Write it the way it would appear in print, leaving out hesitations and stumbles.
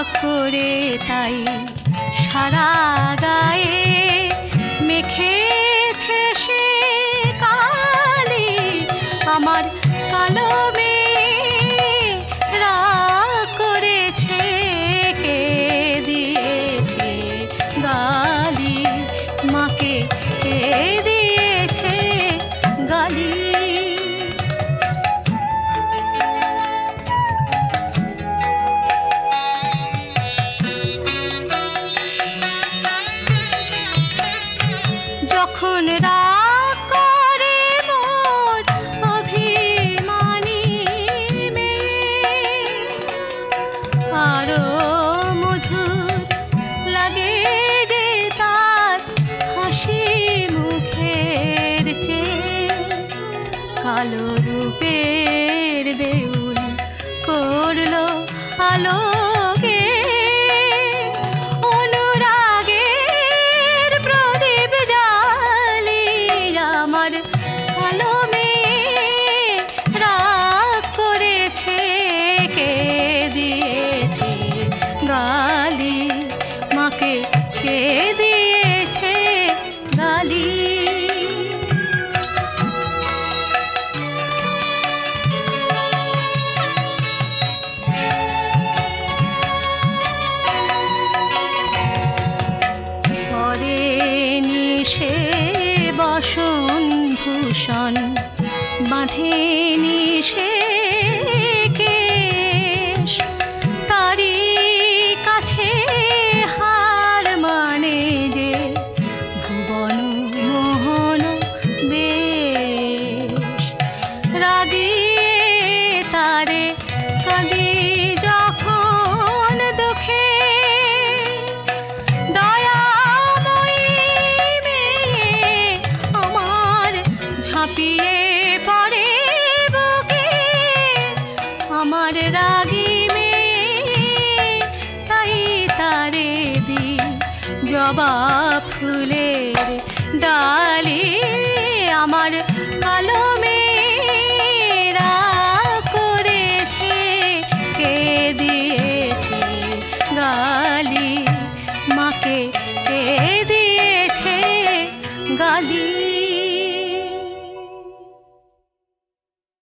করে তাই সারা গায়ে মেখেছে সে কালি। আমার কালো মেয়ে রাগ করেছে, কে দিয়েছে গালি, মাকে কে দিয়েছে গালি। যখন রাগ করে মোর অভিমানী মেয়ে, আরো মধুর লাগে যে তার হাসি মুখের চেয়ে। কালো রূপের দেউল করলো আলোকে, অনুরাগের প্রদীপ জ্বালি। আমার কালো মেয়ে রাগ করেছে, কে দিয়েছে গালি, মাকে কে দিয়েছে গালি। পরেনি সে বসন ভূষণ, বাঁধেনি সে কেশ, তারি কাছে হার মানে যে ভুবন মোহন বেশ। রাগিয়ে তারে কাঁদি যখন দুঃখে, দয়াময়ী মেয়ে আমার ঝাঁপিয়ে পড়ে বুকে। আমার রাগী মেয়ে তাই তারে দি জবা ফুলের ডালি। আমার কালো মেয়ে রাগ করেছে, কে দিয়েছে গালি।